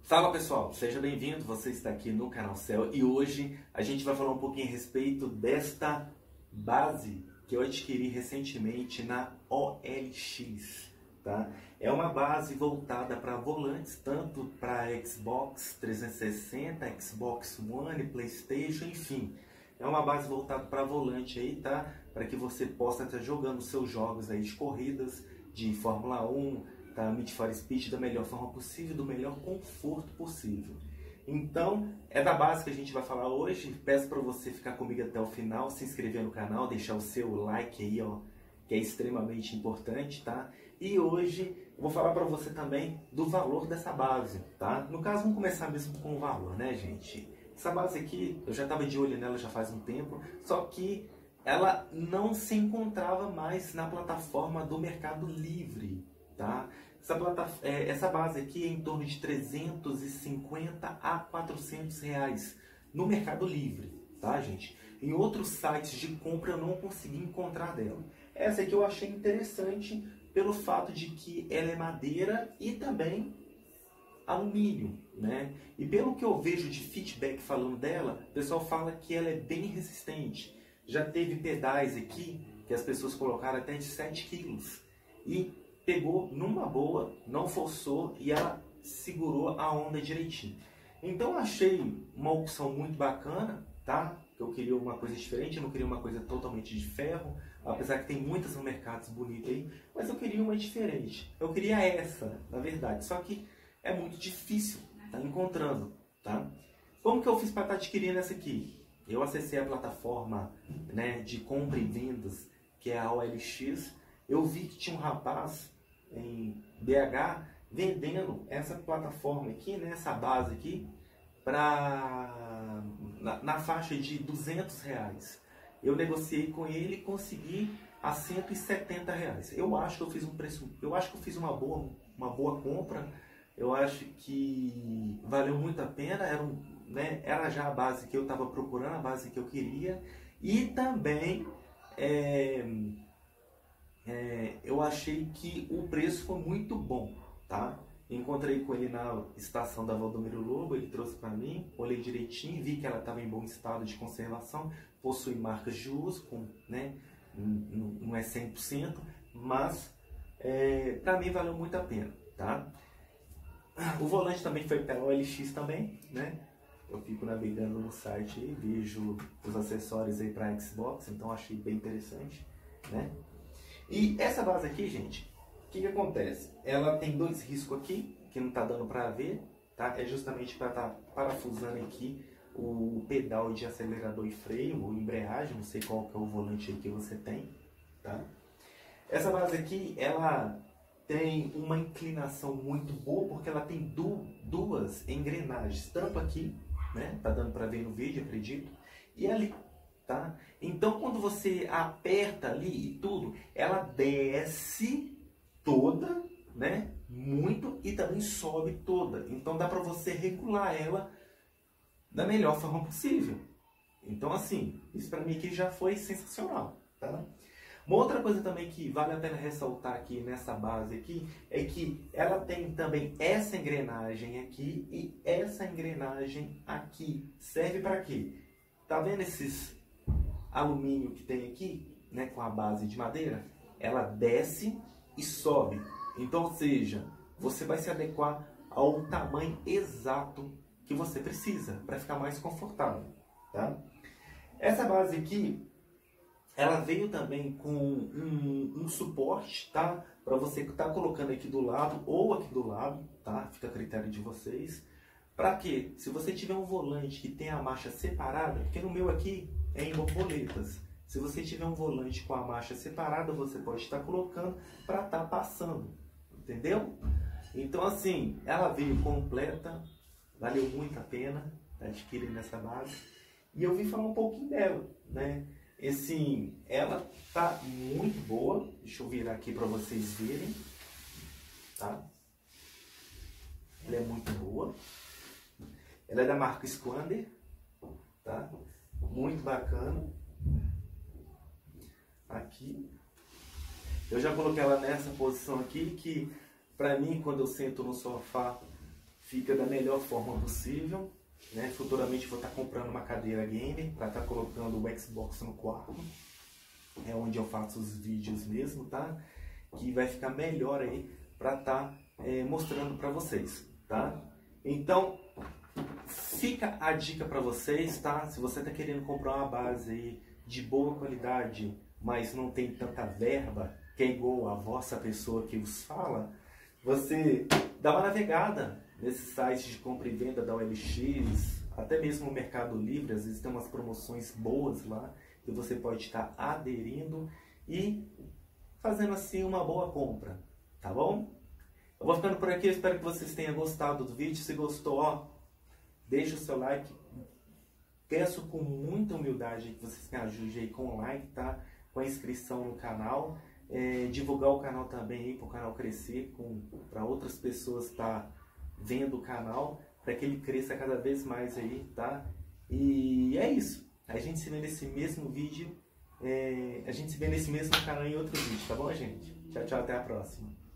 Fala pessoal, seja bem-vindo, você está aqui no canal Cell e hoje a gente vai falar um pouquinho a respeito desta base que eu adquiri recentemente na OLX, tá? É uma base voltada para volantes, tanto para Xbox 360, Xbox One, PlayStation, enfim. É uma base voltada para volante aí, tá? Para que você possa estar jogando seus jogos aí de corridas, de Fórmula 1, tá? Need for Speed da melhor forma possível, do melhor conforto possível. Então, é da base que a gente vai falar hoje. Peço para você ficar comigo até o final, se inscrever no canal, deixar o seu like aí, ó, que é extremamente importante, tá? E hoje eu vou falar para você também do valor dessa base, tá? No caso, vamos começar mesmo com o valor, né, gente? Essa base aqui, eu já estava de olho nela já faz um tempo, só que ela não se encontrava mais na plataforma do Mercado Livre, tá? Essa base aqui é em torno de 350 a 400 reais no Mercado Livre, tá, gente? Em outros sites de compra eu não consegui encontrar dela. Essa aqui eu achei interessante pelo fato de que ela é madeira e também alumínio, né? E pelo que eu vejo de feedback falando dela, o pessoal fala que ela é bem resistente. Já teve pedais aqui que as pessoas colocaram até de 7 quilos e pegou numa boa, não forçou e ela segurou a onda direitinho. Então eu achei uma opção muito bacana, tá? Eu queria uma coisa diferente, eu não queria uma coisa totalmente de ferro, apesar que tem muitas no mercado bonitas aí, mas eu queria uma diferente. Eu queria essa, na verdade, só que é muito difícil tá encontrando, tá? Como que eu fiz para estar adquirindo essa aqui? Eu acessei a plataforma, né, de compra e vendas, que é a OLX. Eu vi que tinha um rapaz em BH vendendo essa plataforma aqui, né, essa base aqui, na faixa de 200 reais. Eu negociei com ele e consegui a 170 reais. Eu acho que eu fiz um preço, eu acho que eu fiz uma boa compra. Eu acho que valeu muito a pena. Era já a base que eu estava procurando, a base que eu queria. E também eu achei que o preço foi muito bom, tá? Encontrei com ele na estação da Valdomiro Lobo, ele trouxe para mim, olhei direitinho, vi que ela estava em bom estado de conservação, possui marcas de uso, né? Não é 100%, mas para mim valeu muito a pena, tá? O volante também foi pela OLX também, né? Eu fico navegando no site e vejo os acessórios aí para Xbox, então achei bem interessante, né? E essa base aqui, gente, o que acontece? Ela tem dois riscos aqui, que não tá dando para ver, tá? É justamente para estar parafusando aqui o pedal de acelerador e freio, ou embreagem, não sei qual que é o volante aí que você tem, tá? Essa base aqui, ela tem uma inclinação muito boa, porque ela tem duas engrenagens, tanto aqui, né? Tá dando para ver no vídeo, acredito, e ali. Tá? Então, quando você aperta ali e tudo, ela desce toda, né? Muito, e também sobe toda. Então, dá para você regular ela da melhor forma possível. Então, assim, isso para mim aqui já foi sensacional, tá? Uma outra coisa também que vale a pena ressaltar aqui nessa base aqui é que ela tem também essa engrenagem aqui e essa engrenagem aqui. Serve para quê? Tá vendo esses alumínio que tem aqui, né, com a base de madeira? Ela desce e sobe. Então, ou seja, você vai se adequar ao tamanho exato que você precisa para ficar mais confortável, tá? Essa base aqui, ela veio também com um suporte, tá? Para você estar colocando aqui do lado ou aqui do lado, tá? Fica a critério de vocês. Para quê? Se você tiver um volante que tem a marcha separada, porque no meu aqui é em borboletas. Se você tiver um volante com a marcha separada, você pode estar colocando para estar passando, entendeu? Então, assim, ela veio completa, valeu muito a pena adquirir nessa base. E eu vim falar um pouquinho dela, né? Assim, ela tá muito boa. Deixa eu virar aqui para vocês verem, tá? Ela é muito boa. Ela é da marca Squander, tá? Muito bacana. Aqui. Eu já coloquei ela nessa posição aqui, que pra mim, quando eu sento no sofá, fica da melhor forma possível, né? Futuramente vou estar comprando uma cadeira gamer para estar colocando o Xbox no quarto, é onde eu faço os vídeos mesmo, tá? Que vai ficar melhor aí para estar mostrando para vocês, tá? Então, fica a dica para vocês, tá? Se você está querendo comprar uma base aí de boa qualidade, mas não tem tanta verba, que é igual a vossa pessoa que vos fala, você dá uma navegada nesses sites de compra e venda da OLX, até mesmo no Mercado Livre, às vezes tem umas promoções boas lá, que você pode estar aderindo e fazendo assim uma boa compra, tá bom? Eu vou ficando por aqui, eu espero que vocês tenham gostado do vídeo. Se gostou, ó, deixa o seu like. Peço com muita humildade que vocês me ajudem aí com o like, tá? Com a inscrição no canal. Divulgar o canal também aí, para o canal crescer, para outras pessoas estar vendo o canal, para que ele cresça cada vez mais aí, tá? E é isso. A gente se vê nesse mesmo vídeo. A gente se vê nesse mesmo canal em outro vídeo, tá bom, gente? Tchau, tchau, até a próxima.